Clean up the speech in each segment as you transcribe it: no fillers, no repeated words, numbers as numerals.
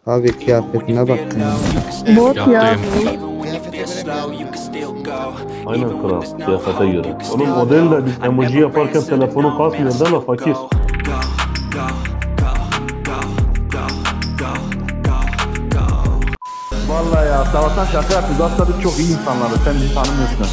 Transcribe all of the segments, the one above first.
Abi kıyafetine bak ya. Bot ya. Yaptım. Aynen kral, kıyafete göre. Oğlum o değil de biz emoji yaparken telefonu kasmıyor değil mi fakir? Vallahi ya sabahtan şaka yapıyoruz. Aslında biz çok iyi insanlarız. Sen bizi tanımıyorsun.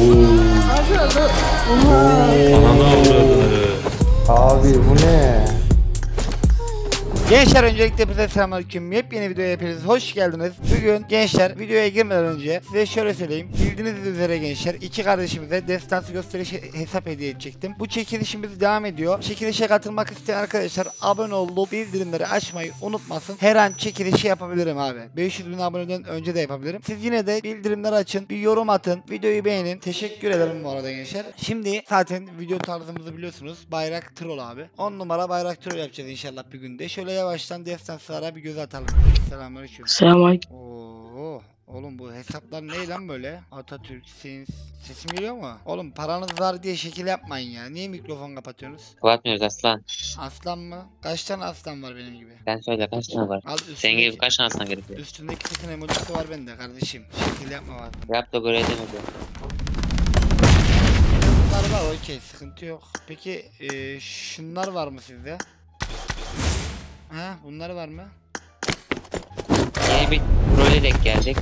Ananı avradını. Abi bu ne? Gençler öncelikle hepinize selamünaleyküm. Yepyeni videoya hepiniz hoş geldiniz. Bugün gençler videoya girmeden önce size şöyle söyleyeyim. Bildiğiniz üzere gençler iki kardeşimize destansı gösteriş hesap hediye edecektim. Bu çekilişimiz devam ediyor. Çekilişe katılmak isteyen arkadaşlar abone olup bildirimleri açmayı unutmasın. Her an çekilişi yapabilirim abi. 500.000 aboneden önce de yapabilirim. Siz yine de bildirimleri açın, bir yorum atın, videoyu beğenin. Teşekkür ederim bu arada gençler. Şimdi zaten video tarzımızı biliyorsunuz. Bayrak troll abi. 10 numara bayrak troll yapacağız inşallah bir günde. Şöyle yavaştan destanslara bir göz atalım. Selamünaleyküm. Selamünaleyküm. Oo, oğlum bu hesaplar ne lan böyle? Atatürk, sesim geliyor mu? Oğlum paranız var diye şekil yapmayın ya. Niye mikrofon kapatıyorsunuz? Kapatmıyoruz aslan. Aslan mı? Kaç tane aslan var benim gibi? Sen söyle kaç tane var? Al Senin gibi kaç tane aslan gerekiyor? üstündeki sakın emojisi var bende kardeşim. Şekil yapma var. Yap da göre edemedi. Bunlar var okey, sıkıntı yok. Peki şunlar var mı sizde? Ha, bunlar var mı? Yeni bir role denk geldik.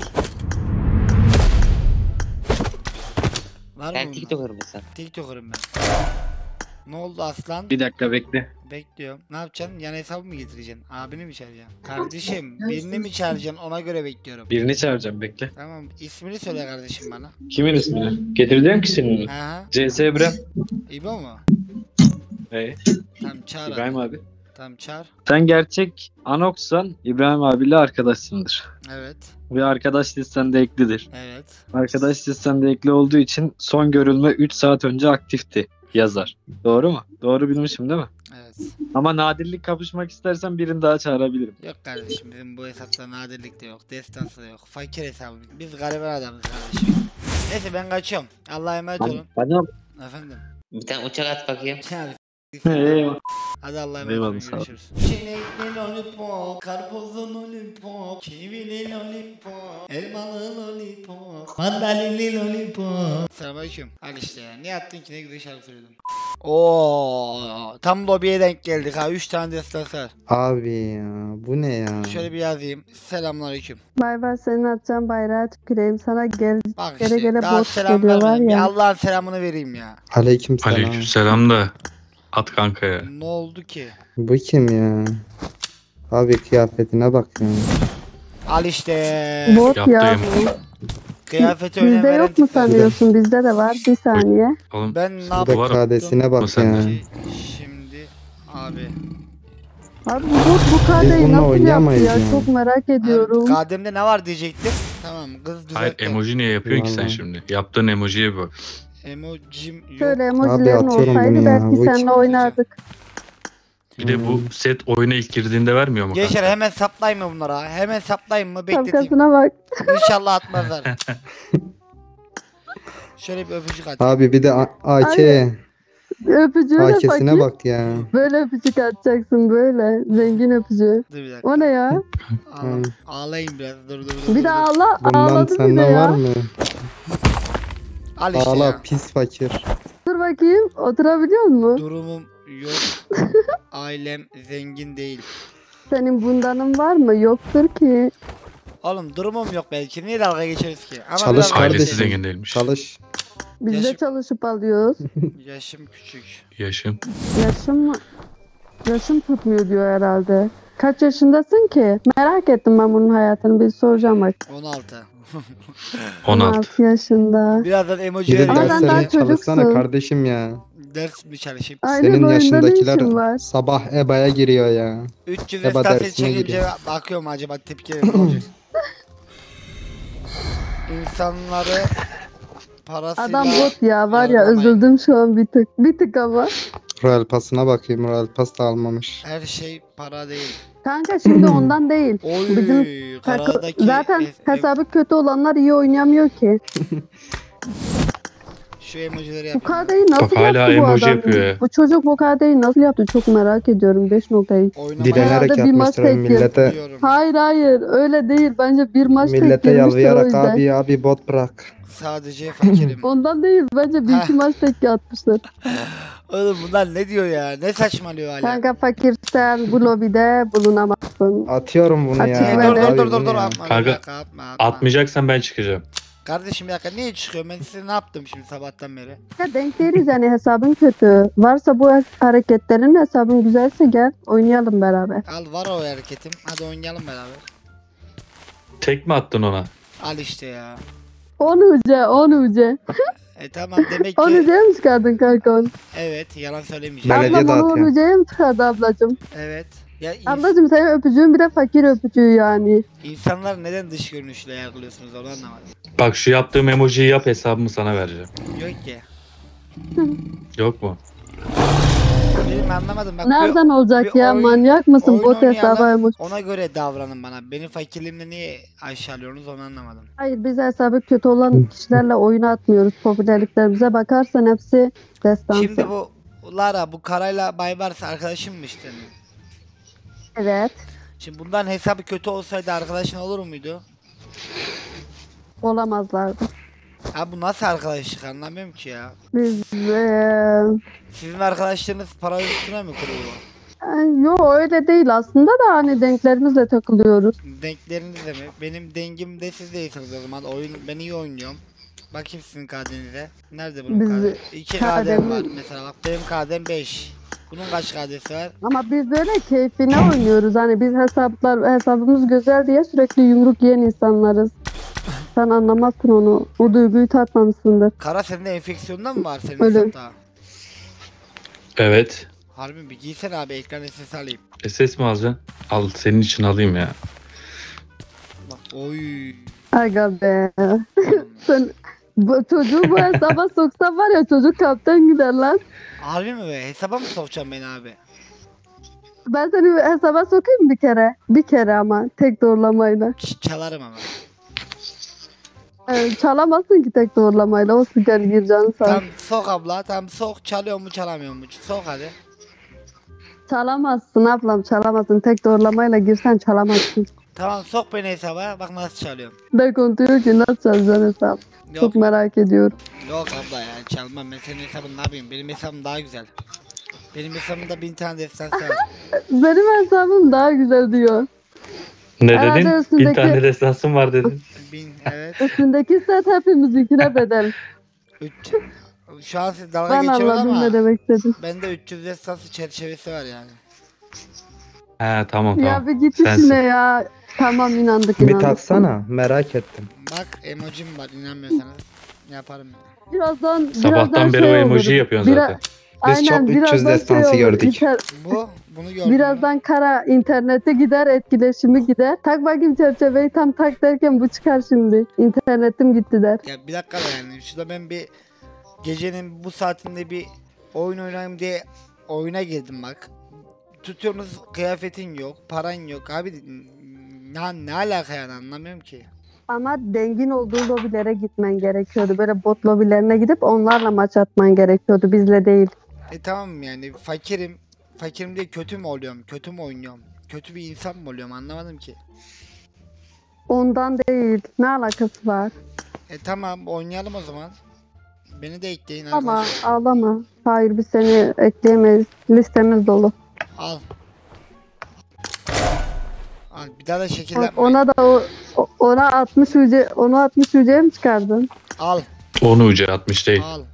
Var mı Sen bunlar? TikToker mısın? TikToker'ım ben. Ne oldu aslan? Bir dakika bekle. Bekliyorum. Ne yapacaksın? Yan hesabı mı getireceksin? Abini mi çağıracaksın? Kardeşim birini mi çağıracaksın? Ona göre bekliyorum. Birini çağıracağım bekle. Tamam, ismini söyle kardeşim bana. Kimin ismini? Getireceğim kişinin. Ha, CS İbrahim. İbo mu? Hey, Tamam çağır İbrahim abi. abi. Tamam çağır. Sen gerçek Anox'san İbrahim abiyle arkadaşsındır. Evet. Ve arkadaş listende eklidir. Evet. Arkadaş listende ekli olduğu için son görülme 3 saat önce aktifti yazar. Doğru mu? Doğru bilmişim değil mi? Evet. Ama nadirlik kapışmak istersen birini daha çağırabilirim. Yok kardeşim, bizim bu hesapta nadirlik de yok. Destansı da yok. Fakir hesabı. Biz gariban adamız kardeşim. Neyse ben kaçıyorum. Allah'a emanet olun. Hadi Efendim. Bir tane uçak at bakayım. Eyvallah. Hadi Allah'a emanet Eyvallah, olun. sağ ol. Görüşürüz. Çilekli lollipop, karpuzlu lollipop, kivili lollipop, elmalı lollipop, mandalini lollipop. Selamünaleyküm. Al işte ya. Ne yaptın ki, ne güzel şarkı söyledim. Oo, tam lobiye denk geldik ha. 3 tane destansı. Abi ya bu ne ya? Şöyle bir yazayım. Selamünaleyküm. Bay bay, senin atacağın bayrağı tüküreyim sana, gel Bak gele işte gele daha boş selam geliyor var vermedim. Bir ya. Allah'ın selamını vereyim ya. Aleykümselam. Aleykümselam da at kanka ya. Ne oldu ki? Bu kim ya? Abi kıyafetine bak ya. Al işte. Bot ya. Yaptım. Kıyafete önem Bizde veren yok mu tipler. sanıyorsun? Bizde de var. Bir saniye. Oğlum Ben ne Şurada yaptım? var. kadesine O bak sende. ya. Şimdi abi. Abi bu kadeyi bununla nasıl yaptı oynayamayız ya? ya. Çok merak ediyorum. Kademde ne var diyecektim. Tamam, kız Hayır, düzeltti. emoji niye yapıyorsun ki sen Vallahi. şimdi? Yaptığın emojiye bir bak. Emojim yok. Şöyle Abi emojilerin atıyorum olsaydı bunu ya. belki Bu seninle kim? oynardık. Bir de bu set oyuna ilk girdiğinde vermiyor mu Gençler kanka? hemen saplayayım mı bunlara? Hemen saplayayım mı? Bekleteyim. Şapkasına bak. İnşallah atmazlar. Şöyle bir öpücük atayım. Abi bir de AK. Öpücüğüne AK'sine fakir. bak ya. Böyle öpücük atacaksın böyle. Zengin öpücüğü. Dur bir dakika. O ne ya? Ağlayayım biraz. Dur. Bir de ağla, Bundan ağladı bir de senden var ya. mı? Al işte Ağla ya. pis fakir. Dur bakayım. Oturabiliyor musun? Durumum yok. Ailem zengin değil. Senin bundanın var mı? Yoktur ki. Oğlum durumum yok belki. Niye dalga geçiyoruz ki? Ama Çalış biraz Ailesi kardeşim. zengin değilmiş. Çalış. Biz de Yaşım- çalışıp alıyoruz. Yaşım küçük. Yaşım. Yaşım tutmuyor diyor herhalde. Kaç yaşındasın ki? Merak ettim ben bunun hayatını. Bir soracağım bak. 16. 16. yaşında. Birazdan Bir emoji de Ama sen vereceğim. daha derslerine çalışsana çocuksun. kardeşim ya. Ders mi çalışayım? Aile Senin boyunda ne yaşındakiler işin var? sabah EBA'ya giriyor ya. 300 Eba esnafı dersine çekince giriyor. bakıyorum acaba tepkileri ne olacak? İnsanları parasıyla Adam bot ya var ya, yargılamayın. üzüldüm şu an bir tık. Bir tık ama. Royal Pass'ına bakayım. Royal Pass da almamış. Her şey para değil. Kanka şimdi ondan değil. Oy, Bizim karadaki zaten hesabı kötü olanlar iyi oynayamıyor ki. Şu emojileri Bu yapın. kadeyi nasıl Bak hala yaptı bu emoji adam? yapıyor ya. Bu çocuk bu kadeyi nasıl yaptı? Çok merak ediyorum. 5.3. Oynamaya Dilenerek Herhalde bir maç yapmıştır tekli. millete. diyorum. Hayır öyle değil. Bence bir maç tek Millete girmiştir o yalvayarak yüzden. abi bot bırak. Sadece fakirim. Ondan değil. Bence bir iki Heh. maç tek atmıştır. Oğlum bunlar ne diyor ya? Ne saçmalıyor hala? Kanka fakirsen bu lobide bulunamazsın. Atıyorum bunu Açık ya. ver. Dur Abi dur dur dur bunu dur ya. atma. Kanka, bir dakika, atma. Atmayacaksan ben çıkacağım. Kardeşim bir dakika niye çıkıyorum? Ben size ne yaptım şimdi sabahtan beri? Ya denk değiliz yani hesabın kötü. Varsa bu hareketlerin hesabın güzelse gel oynayalım beraber. Al var o hareketim. Hadi oynayalım beraber. Tek mi attın ona? Al işte ya. 10 uca. Tamam demek 10 ki ucaya mı çıkardın kanka onu? evet yalan söylemeyeceğim. Belediye Ablam onu dağıtıyor. 10 ucaya mı çıkardı ablacım? Evet. Ya Ablacım senin öpücüğün bir de fakir öpücüğü yani. insanlar neden dış görünüşle yargılıyorsunuz onu anlamadım. Bak şu yaptığım emojiyi yap, hesabımı sana vereceğim. Yok ki. Yok mu? Benim anlamadım. Bak, Nereden olacak bir ya oyun- manyak mısın oyun bot oynayalım, hesabıymış. ona göre davranın bana. Benim fakirliğimle niye aşağılıyorsunuz onu anlamadım. Hayır biz hesabı kötü olan kişilerle oyun atmıyoruz. Popülerliklerimize bakarsan hepsi destansı. Şimdi bu Lara bu Karayla Baybars arkadaşımmış senin. Evet. Şimdi bundan hesabı kötü olsaydı arkadaşın olur muydu? Olamazlardı. Ha bu nasıl arkadaşlık anlamıyorum ki ya. Biz Sizin arkadaşlarınız para üstüne mi kurulu? yo öyle değil aslında da hani denklerimizle takılıyoruz. Denklerinizle mi? Benim dengim de siz değilsiniz o zaman. Oyun ben iyi oynuyorum. Bakayım sizin KD'nize. Nerede bunun Biz- KD? 2 KD'm KD'm var mesela bak benim KD'm 5. Bunun kaç KD'si var? Ama biz böyle keyfine oynuyoruz. Hani biz hesabımız güzel diye sürekli yumruk yiyen insanlarız. Sen anlamazsın onu. O duyguyu tatmamışsındır. Kara sende enfeksiyondan mı var senin Öyle. hesapta? Evet. Harbi mi? Giysene abi ekran SS alayım. SS mi alacaksın? Al, senin için alayım ya. Bak oy. Aga be. Oğlum. Sen çocuğu bu hesaba soksan var ya çocuk kaptan gider lan. Harbi mi be? Hesaba mı sokacaksın beni abi? Ben seni hesaba sokayım bir kere. Bir kere ama tek doğrulamayla. Çalarım ama. Çalamazsın ki tek doğrulamayla. O sigar gireceksin sen. Tam sok abla. Tam sok. Çalıyor mu çalamıyor mu? Sok hadi. Çalamazsın ablam çalamazsın. Tek doğrulamayla girsen çalamazsın. Tamam sok beni hesaba. Bak nasıl çalıyorum. Dekon diyor ki nasıl çalacaksın hesap? Yok. Çok merak ediyorum. Yok abla ya çalmam. Ben senin hesabını ne yapayım? Benim hesabım daha güzel. Benim hesabımda 1000 tane destansı var. Benim hesabım daha güzel diyor. Ne Herhalde dedin? üstündeki- 1000 tane destansın var dedin. 1000 evet. Üstündeki set hepimizinkine bedel. 3. Şu an siz dalga Ben geçiyorsunuz anladım ama ne demek istedim. bende 300 destansı çerçevesi var yani. He tamam Ya tamam. bir git Sensin. işine ya. Tamam inandık Bir inandık. taksana merak ettim. Bak emojim var inanmıyorsanız yaparım yani. Birazdan Sabahtan beri o şey emoji olur. yapıyorsun Bira- zaten. Biz çok 300 birazdan destansı olur. gördük. Bunu gördüm. Birazdan kara internete gider, etkileşimi gider. Tak bakayım çerçeveyi tam tak derken bu çıkar şimdi. İnternetim gitti der. Ya bir dakika da yani şurada ben bir gecenin bu saatinde bir oyun oynayayım diye oyuna girdim bak. Tutuyorsunuz kıyafetin yok, paran yok abi ne alaka yani anlamıyorum ki. Ama dengin olduğu lobilere gitmen gerekiyordu. Böyle bot lobilerine gidip onlarla maç atman gerekiyordu. Bizle değil. Tamam yani fakirim. Fakirim diye kötü mü oluyorum? Kötü mü oynuyorum? Kötü bir insan mı oluyorum? Anlamadım ki. Ondan değil. Ne alakası var? Tamam oynayalım o zaman. Beni de ekleyin Ama arkadaşlar. ağlama. Hayır biz seni ekleyemeyiz. Listemiz dolu. Al. Al bir daha da Bak, şekillenme. ona da ona 60 ucu onu 60 ucuya mı çıkardın? Al. Onu ucu 60 değil. Al.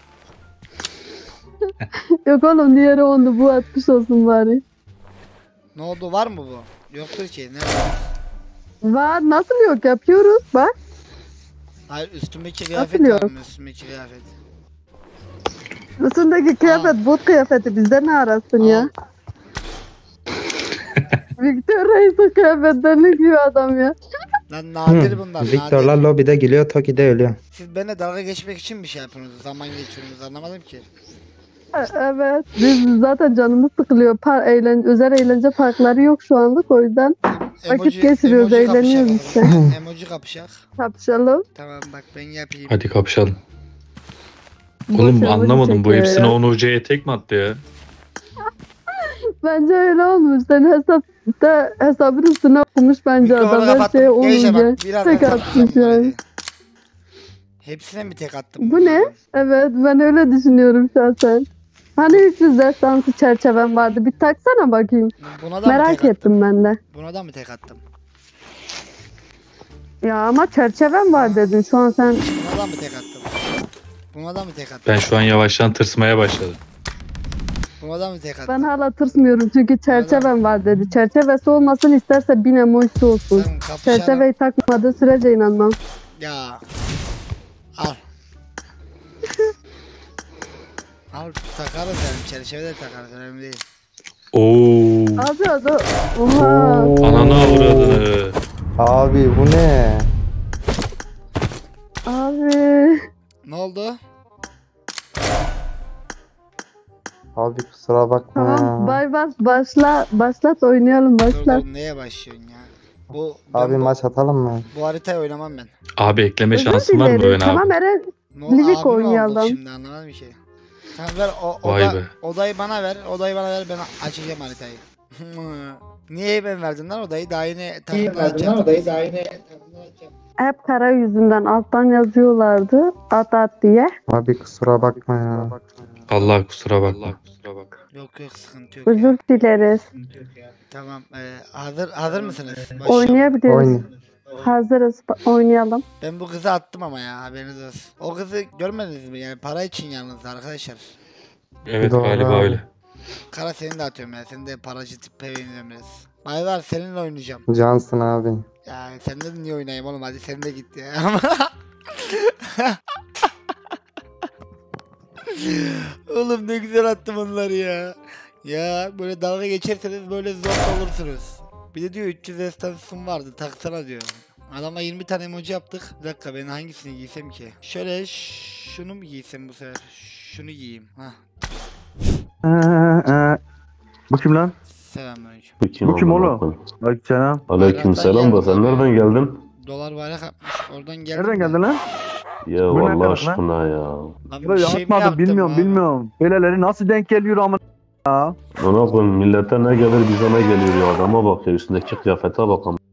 Yok oğlum diğeri 10'du bu 60 olsun bari. Ne oldu var mı bu? Yoktur ki. Ne? Var nasıl yok yapıyoruz bak. Hayır üstümdeki kıyafet Nasıl var yok? mı? Üstümdeki kıyafet. Üstündeki kıyafet bot kıyafeti bizde ne arasın ya? Victor Reis'in kıyafetlerini giyiyor adam ya. Lan nadir bunlar. Victor'lar Nadir. lobide gülüyor, Toki'de ölüyor. Siz benimle dalga geçmek için bir şey yapıyorsunuz. Zaman geçiriyorsunuz anlamadım ki. Evet. Biz zaten canımız sıkılıyor. Özel eğlence parkları yok şu anlık o yüzden vakit geçiriyoruz, emoji eğleniyoruz kapışak işte. Emoji kapışak. Kapışalım. Tamam bak ben yapayım. Hadi kapışalım. Oğlum Boş anlamadım, bu çekiyor hepsine ya. 10 UC'ye tek mi attı ya? Bence öyle olmuş. Sen hesabın üstüne okumuş bence Mikrofonu adam. Her kapattım. şeye Gençler olunca. bak biraz Tek atmış yani. Hepsine mi tek attım? Bu ne? Evet ben öyle düşünüyorum şahsen. Hani 300 destansı çerçeven vardı. Bir taksana bakayım. Buna da mı Merak tek attım? ettim ben de. Buna da mı tek attım? Ya ama çerçeven var dedin. Şu an sen Buna da mı tek attım? Buna da mı tek attım? Ben şu an yavaştan tırsmaya başladım. Buna da mı tek attım? ben hala tırsmıyorum çünkü çerçeven var dedi. Çerçevesi olmasın isterse 1000 emojisi olsun. Ben kapışanım. Çerçeveyi takmadığı sürece inanmam. Ya. Al. Al takarız yani çerçeve de takarız önemli değil. Oo. Abi adı. Oha. Ananı avradını. Abi bu ne? Abi. Ne oldu? Abi kusura bakma Tamam ya. bay bas başla. Başlat oynayalım Dur başlat. dur neye başlıyorsun ya? Abi maç atamam mı? Bu haritayı oynamam ben. Abi ekleme Özür şansın var mı dilerim. Öven abi? Tamam Eren. Ne oldu Livik abi mi oynayalım. olduk şimdi anlamadım bir şey. Tamam ver Vay be. odayı bana ver. Odayı bana ver ben açacağım haritayı. Niye ben verdim lan odayı? Daha yeni takımdan açacaktım. Hep kara yüzünden alttan yazıyorlardı. At diye. Abi kusura bakma ya. Allah kusura bakma. Yok yok sıkıntı yok ya. Özür dileriz. Tamam hazır mısınız? Başlayalım. Oynayabiliriz. Oyun. Hazırız. Oynayalım. Ben bu kızı attım ama ya haberiniz olsun. O kızı görmediniz mi? Yani para için yalnız arkadaşlar. Evet Doğru galiba abi. öyle. Kara seni de atıyorum ya. Seni de paracı tipe benziyorum biraz. Bayvar seninle oynayacağım. Cansın abi. Ya seninle de niye oynayayım oğlum hadi sen de git ya. Oğlum ne güzel attım onları ya. Ya böyle dalga geçerseniz böyle zor olursunuz. Bir de diyor 300 estansım vardı taksana diyor. Adama 20 tane emoji yaptık. Bir dakika ben hangisini giysem ki? Şöyle şunu mu giysem bu sefer? Şunu giyeyim. Hah. Bu kim lan? Selamünaleyküm. Bu kim oğlum? Aleykümselam. Aleykümselam da sen nereden geldin? Dolar bayrak atmış. Oradan geldim. Nereden geldin lan? Ya Bu ne Allah demek lan? aşkına ya. Lan bir Böyle şey mi atmadım yaptım bilmiyorum abi? bilmiyorum. Böyleleri nasıl denk geliyor ama ya? Ona koyayım millete ne gelir bize ne geliyor ya. Adama bak ya üstündeki kıyafete bak ama.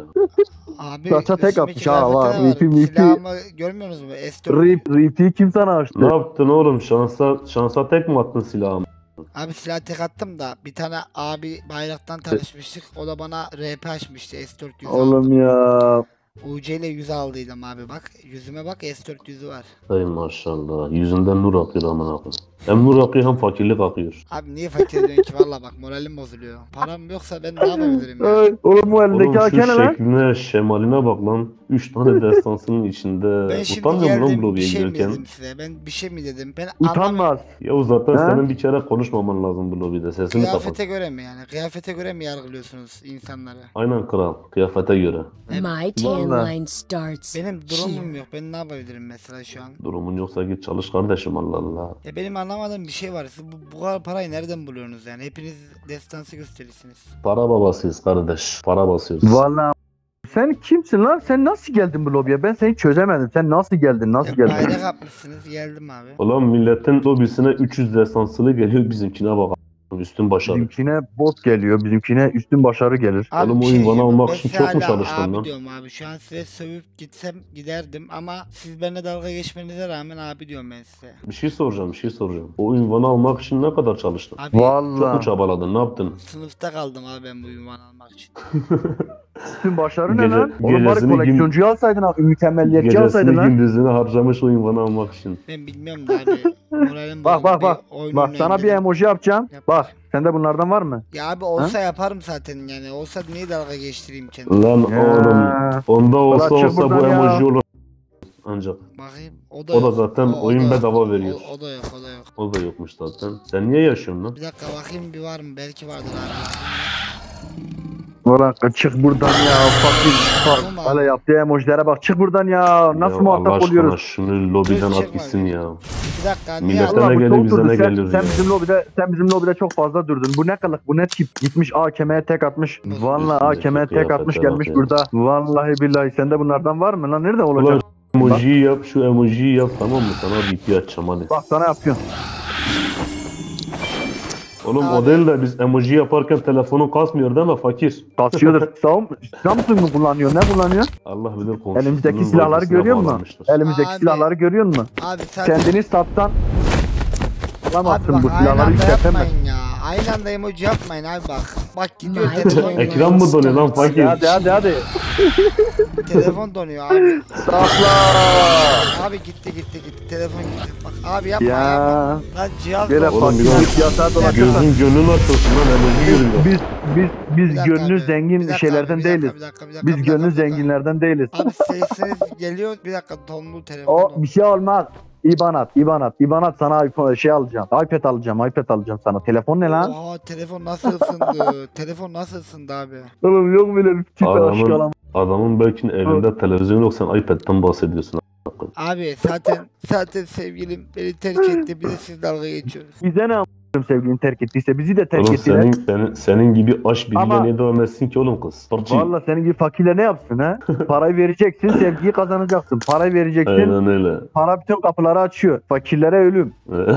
Abi Saça tek üstümdeki atmış ha, kıyafete var. var. Ripi. Silahımı görmüyorsunuz mu? S4. Ripi'yi kim sana açtı? Ne yaptın oğlum şansa tek mi attın silahımı? Abi silah tek attım da bir tane abi bayraktan tanışmıştık. O da bana RP açmıştı. S400 Oğlum aldım. ya. UC ile 100 aldıydım abi bak. Yüzüme bak S400'ü var. Ay maşallah yüzünden nur akıyor amına koyayım. Hem nur akıyor hem fakirlik akıyor. Abi niye fakir ediyorsun ki valla bak moralim bozuluyor. Param yoksa ben ne yapabilirim ya? Ay, oğlum bu elindeki Oğlum şu AK ne lan? şekline şemaline bak lan. 3 tane destansının içinde. Ben şimdi Utanmıyor musun lan geldim bu bir lobiye şey mi girerken? dedim size? Ben bir şey mi dedim? Ben anlamıyorum. Utanmaz. Ya zaten Ha? senin bir kere konuşmaman lazım bu lobide. Sesini kapat. Kıyafete göre mi yani? Kıyafete göre mi yargılıyorsunuz insanları? Aynen kral. Kıyafete göre. My tan Vallahi. line starts Benim durumum here. yok. Ben ne yapabilirim mesela şu an? Durumun yoksa git çalış kardeşim Allah Allah. Ya benim anlamadığım bir şey var. Siz bu kadar parayı nereden buluyorsunuz yani? Hepiniz destansı gösterirsiniz. Para babasıyız kardeş. Para basıyoruz. Vallahi sen kimsin lan? Sen nasıl geldin bu lobiye? Ben seni çözemedim. Sen nasıl geldin? Nasıl Ya geldin? bayrak atmışsınız geldim abi. Ulan milletin lobisine 300 destansılı geliyor bizimkine bak. Üstün başarı. Bizimkine bot geliyor. Bizimkine üstün başarı gelir. Abi Oğlum bir oyun bana diyeceğim. almak Ben için size çok mu hala çalıştın abi lan? diyorum abi. Şu an size sövüp gitsem giderdim ama siz benimle dalga geçmenize rağmen abi diyorum ben size. Bir şey soracağım. O ünvanı almak için ne kadar çalıştın? Abi Çok mu Vallahi. çabaladın? Ne yaptın? sınıfta kaldım abi ben bu ünvanı almak için. Üstün başarı ne Gece- lan? Oğlum bari gecesini gün- koleksiyoncuyu alsaydın abi. Mükemmelliyetçi alsaydın Gecesini lan. gündüzünü harcamış o ünvanı almak için. Ben bilmiyorum da abi. Moralim Bak, bozuldu, bak. bir oyun Bak oynayayım sana bir dedim. emoji yapacağım. Yap. Bak sende bunlardan var mı? Ya abi olsa yaparım zaten yani. Olsa niye dalga geçtireyim kendimi? Lan oğlum onda olsa Ulan çık olsa bu buradan ya. emoji olur. Ancak Bakayım. O da yok. zaten oyun da yok. bedava veriyor. O da yok o da yok. o da yokmuş zaten. Sen niye yaşıyorsun lan? Bir dakika bakayım bir var mı? Belki vardır abi. Ulan çık buradan ya. Fakir. Tamam Bak abi. hala yaptığı emojilere bak. Çık buradan ya. Nasıl Ya muhatap Allah aşkına oluyoruz? şunu lobiden Dur, at çıkma. gitsin ya. Bir dakika niye Millete abi? ne bu geliyor, çok bize durdu. ne Sen- geliyor sen ya? bizim lobide çok fazla durdun. Bu ne kılık? Bu ne tip? Gitmiş AKM'ye tek atmış. Vallahi Üstündeki AKM'ye tek atmış kıyafete gelmiş bak ya. burada. Vallahi billahi sende bunlardan var mı lan? Nerede olacak? Ulan emojiyi yap, şu emojiyi yap, tamam mı? Sana bir açacağım hadi. Bak sana yapıyorum. Oğlum Abi. o değil de biz emoji yaparken telefonun kasmıyor değil mi fakir? Kasıyordur. Samsung mu kullanıyor? Ne kullanıyor? Allah bilir komşusunun Elimizdeki silahları bölgesine görüyor musun? bağlanmıştır. Elimizdeki Abi. silahları görüyor musun? Abi zaten... Kendini satsan Abi alamazsın bak bu aynı silahları anda yükseltemezsin. yapmayın ya. Aynı anda emoji yapmayın abi bak. Bak gidiyor My telefon. turn. Ekran mı donuyor lan fakir? Hadi. Telefon donuyor abi. Sakla. Abi gitti. Telefon gitti. Bak abi yapma Ya. Lan cihaz Böyle donuyor. Oğlum, fakirlik yatağa dolaşırsan. Gözün gönlün açılsın lan emoji görüyor. Biz Bir dakika gönlü abi, zengin bir dakika şeylerden abi, bir dakika, değiliz. bir dakika, Biz bir gönlü dakika. zenginlerden değiliz. Abi sesiniz geliyor. Bir dakika tonlu telefon. O dondu. bir şey olmaz. İbanat sana şey alacağım. iPad alacağım sana. Telefon ne lan? Oha telefon nasıl ısındı? Telefon nasıl ısındı abi? Oğlum yok böyle bir tip aşk Adamın, adamın belki evinde televizyon yok, sen iPad'den bahsediyorsun. Abi zaten sevgilim beni terk etti. Bir de siz dalga geçiyorsunuz. Bize ne a**ım sevgilini terk ettiyse bizi de terk Oğlum ettiler. senin gibi aşk biriyle Ama- ne devam etsin ki oğlum kız? Parçı. Valla senin gibi fakirle ne yapsın ha? Parayı vereceksin, sevgiyi kazanacaksın. Parayı vereceksin, Aynen öyle. para bütün kapıları açıyor. Fakirlere ölüm.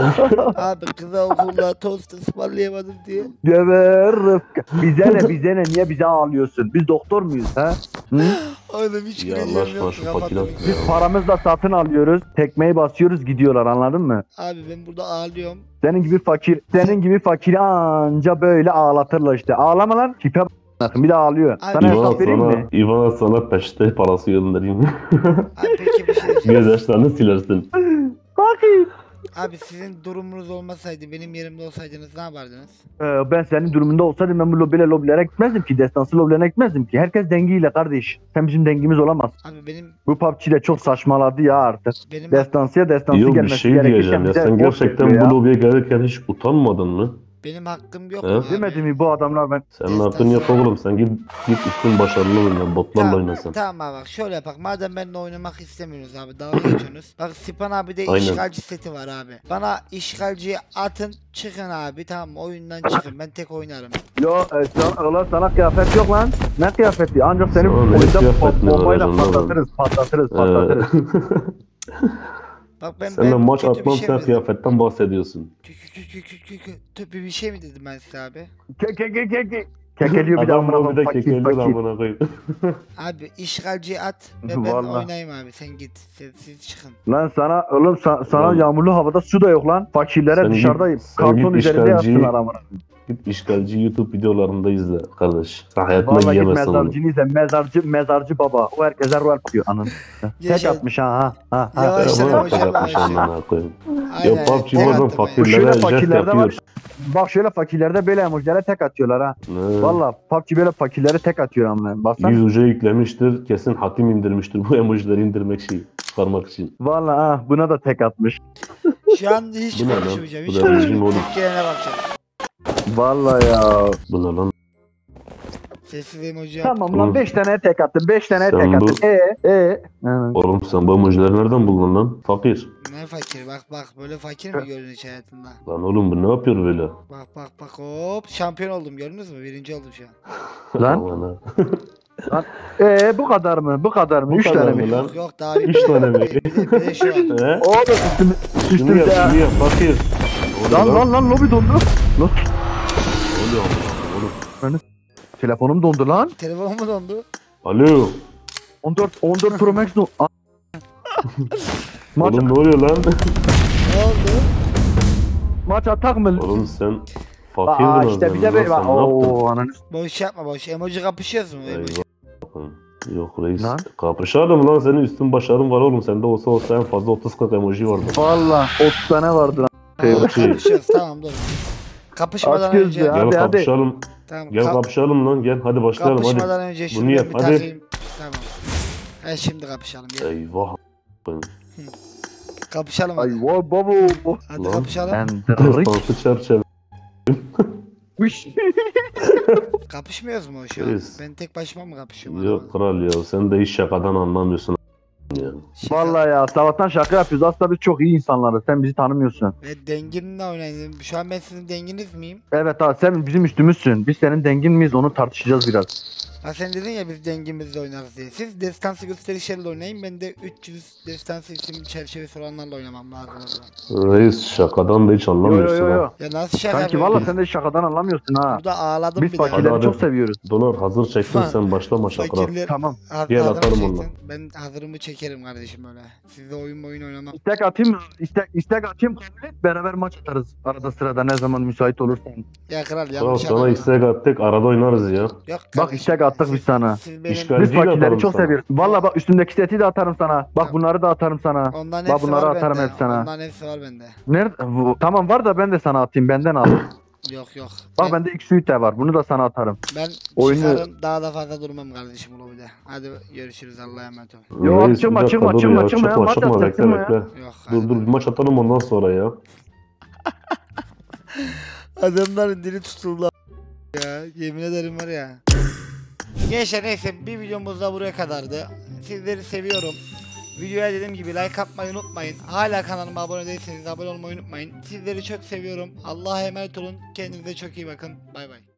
Abi kıza okulda tost ısmarlayamadım diye. Geber Rıfkı. Bize ne? Niye bize ağlıyorsun? Biz doktor muyuz ha? Hı? Oğlum hiç Ya Allah güleceğim aşkına yok. şu fakir Kapattım. atma ya. Biz paramızla satın alıyoruz, tekmeyi basıyoruz gidiyorlar anladın mı? Abi ben burada ağlıyorum. Senin gibi fakiri anca böyle ağlatırlar işte. Ağlama lan. Tipe bakın bir de ağlıyor. Ay, Sana İvan hesap vereyim mi? İvan'a sana peşte parası göndereyim. Abi peki bir şey diyeceğim. Gözyaşlarını silersin. Fakir. Abi sizin durumunuz olmasaydı benim yerimde olsaydınız ne yapardınız? Ben senin durumunda olsaydım ben bu lobilere gitmezdim ki. Destansı lobilerine gitmezdim ki. Herkes dengiyle kardeş. Sen bizim dengimiz olamaz. Abi benim Bu PUBG'de çok saçmaladı ya artık. benim Destansı Yok bir gelmesi şey gerekirken diyeceğim ya, bize sen boş gerçekten yapıyor ya. bu lobiye gelirken hiç utanmadın mı? benim hakkım yok He? mu abi? Demedi mi bu adamlar ben? Senin hakkın yok oğlum, sen git üstün başarılı oyna, botlarla oyna sen. Tamam abi bak şöyle yapak. Madem benimle oynamak istemiyorsunuz abi dalga geçiyorsunuz. Bak Sipan abi de Aynen. işgalci seti var abi. Bana işgalciyi atın çıkın abi tamam mı? Oyundan çıkın ben tek oynarım. Ulan sana kıyafet yok lan. Ne kıyafeti? Ancak senin Sana ne oyunda kıyafet ne var bombayla acaba? patlatırız. Bak ben Seninle maç kötü bir atmam, şey sen mi dedim? kıyafetten bahsediyorsun. Kötü bir şey mi dedim ben size abi? Kekeliyor bir de Adam amına lobide koyayım, kekeliyor fakir. amına koyayım. Abi işgalciyi at ve ben Vallahi. oynayayım abi sen git siz çıkın. Lan sana Lan. yağmurlu havada su da yok lan. Fakirlere Sen git- dışarıda sen karton git üzerinde işgalciyi- yatsınlar amına. Git işgalci YouTube videolarında izle kardeş. Sen hayatına Vallahi git giyemezsin onu. mezarcını izle. Mezarcı baba. O herkese rol yapıyor anın. Tek Yaşa. atmış ha. Yavaş. Ya Başladım bana hocam, yapmış başladım. amına koyayım. Aynen, Ya PUBG tek bazen attım fakirlere Şöyle jest fakirlerde var. yapıyor. Bak şöyle fakirlerde böyle emojilere tek atıyorlar ha. Ne? Valla PUBG böyle fakirlere tek atıyor amına. Baksana. 100 uca yüklemiştir. Kesin hatim indirmiştir bu emojileri indirmek için. Çıkarmak için. Valla ha buna da tek atmış. Şu an hiç Bu ne lan? konuşmayacağım. Bu Hiç da konuşmayacağım. rejim oğlum. Tepkilerine bakacağım. Valla ya. Bu ne lan? Sessiz emoji yap. Tamam Oğlum. lan 5 tane tek attım. 5 tane Sen tek bu- attım. Oğlum sen bu emojileri nereden buldun lan? Fakir. Ne fakir bak böyle fakir mi gördün hiç hayatında? Lan oğlum bu ne yapıyor böyle? Bak hop şampiyon oldum gördünüz mü? Birinci oldum şu an. Lan. Aman ha. Bu kadar mı? Bu kadar mı? Bu 3 kadar tane mı mi? lan? Yok daha bir 3 tane mi? bir de şu an. He? Oğlum üstümüzde Şunu yap, ya. şunu yap fakir. Oğlum Lan lobi dondu. Lan. Oluyor oğlum. Telefonum dondu lan. Telefonum mu dondu? Alo. 14 Pro Max dondu. Maç, Oğlum ne oluyor lan? Ne oldu? maç atak mı? Oğlum sen fakirdin işte bize lan. böyle Sen bak. ne yaptın? Oo ananı. Boş yapma boş. Emoji kapışıyoruz mu? Emoji. Eyvah. Yok reis. Lan. Kapışalım lan, senin üstün başarın var oğlum. Sende olsa en fazla 30-40 emoji vardı. Valla 30 tane vardı lan. Ha, Okey. kapışıyoruz tamam dur. Kapışmadan Atıyoruz önce. ya. Gel Hadi, kapışalım. Tamam. Gel kapışalım lan, gel hadi başlayalım hadi. Kapışmadan önce şunu Bunu yap, bir hadi. takayım. Tamam. Şimdi kapışalım. Gel. Eyvah. Kapışalım Ay hadi. wow baba. Hadi Lan. kapışalım. Ben dırırık. Destansı çerçeve. Kapışmıyoruz mu şu an? Reis. Ben tek başıma mı kapışıyorum? Yok kral ya, sen de hiç şakadan anlamıyorsun. ya. Vallahi ya sabahtan şaka yapıyoruz. Aslında biz çok iyi insanlarız. Sen bizi tanımıyorsun. Ve denginle oynayın. Şu an ben sizin denginiz miyim? Evet abi sen bizim üstümüzsün. Biz senin dengin miyiz onu tartışacağız biraz. Ha sen dedin ya biz dengimizle oynarız diye. Siz destansı gösterişlerle oynayın. Ben de 300 destansı isim çerçevesi olanlarla oynamam lazım o zaman. Reis şakadan da hiç Yo yo anlamıyorsun yo yo. ha. Ya nasıl şaka Sanki böyle? valla sen de şakadan anlamıyorsun ha. Burada ağladım Biz bir de. fakirleri Hadi, çok hadi. seviyoruz. Dolar hazır çektin Ha. sen başlama şakra. Fakirler Tamam. Gel, hazırımı atarım çektin. onu. Ben hazırımı çekerim kardeşim öyle. Sizde oyun oynamam. İstek atayım mı? İstek atayım kabul et. Beraber maç atarız. Arada sırada ne zaman müsait olursan. Ya kral Tamam yanlış sana anlama. istek attık arada oynarız ya. Yok Bak kardeşim, istek attık biz sana. Siz benim İşgal- Biz Tercihle fakirleri atarım çok sana. seviyoruz. Valla bak üstümdeki seti de atarım sana. Bak Tamam. bunları da atarım sana. ondan Bak hepsi bunları var atarım bende. hep sana. Ondan hepsi var bende. Nerede? Tamam var da ben de sana atayım. Benden al. Yok yok. Bak bende ilk suite de var. Bunu da sana atarım. Ben Oyunu- çıkarım daha da fazla durmam kardeşim olabilir. Hadi görüşürüz Allah'a emanet ol. Yo, abi Reis, çıkma, bir dakika çıkma, dur çıkma, ya, çıkma ya, maç çıkma yapacak, bekle çıkma ya. bekle. Yok. Dur dur bir maç atalım ondan sonra ya. Adamların dili tutuldu ya. Yemin ederim var ya. Gençler neyse bir videomuz da buraya kadardı. Sizleri seviyorum. Videoya dediğim gibi like atmayı unutmayın. Hala kanalıma abone değilseniz abone olmayı unutmayın. Sizleri çok seviyorum. Allah'a emanet olun. Kendinize çok iyi bakın. Bay bay.